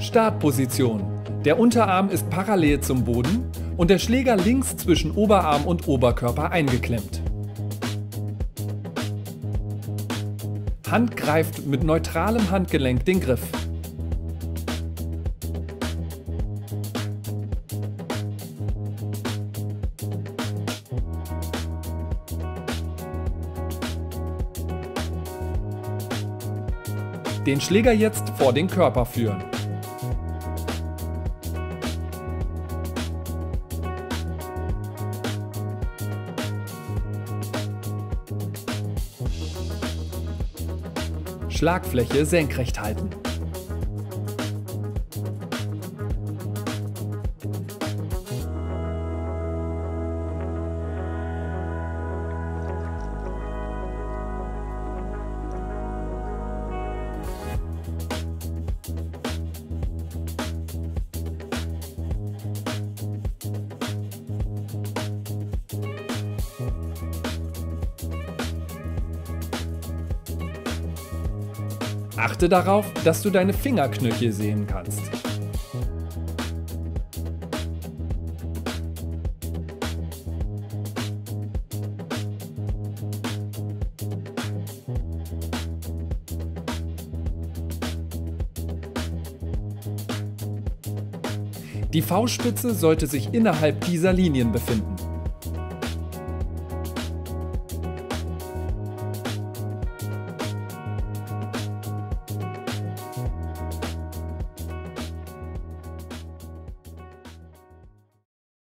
Startposition. Der Unterarm ist parallel zum Boden und der Schläger links zwischen Oberarm und Oberkörper eingeklemmt. Hand greift mit neutralem Handgelenk den Griff. Den Schläger jetzt vor den Körper führen. Schlagfläche senkrecht halten. Achte darauf, dass du deine Fingerknöchel sehen kannst. Die Faustspitze sollte sich innerhalb dieser Linien befinden.